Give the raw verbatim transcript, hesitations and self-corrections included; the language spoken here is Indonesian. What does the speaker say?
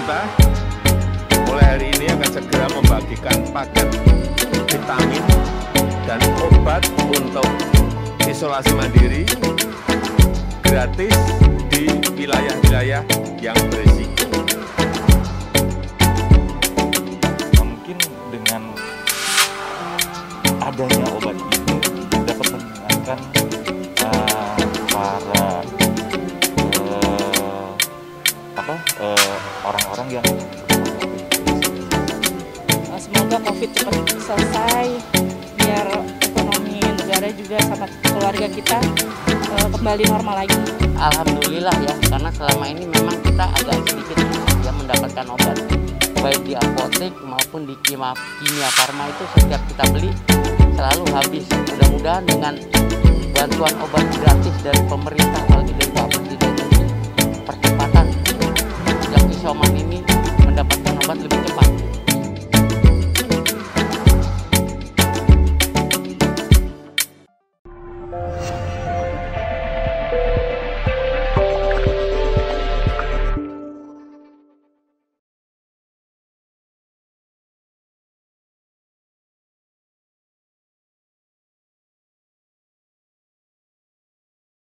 pemerintah mulai hari ini akan segera membagikan paket vitamin dan obat untuk isolasi mandiri gratis di wilayah-wilayah yang berisiko. Mungkin dengan adanya obat ini dapat mengingatkan uh, para uh, apa uh, orang-orang yang semoga COVID cepat selesai biar ekonomi negara juga sama keluarga kita uh, kembali normal lagi. Alhamdulillah ya, karena selama ini memang kita agak sedikit ya mendapatkan obat baik di apotek maupun di kimia, kimia farma itu setiap kita beli selalu habis. Mudah-mudahan dengan bantuan obat gratis dari pemerintah apalagi dari Pak Presiden ini percepatan yang isoman ini mendapatkan obat lebih cepat.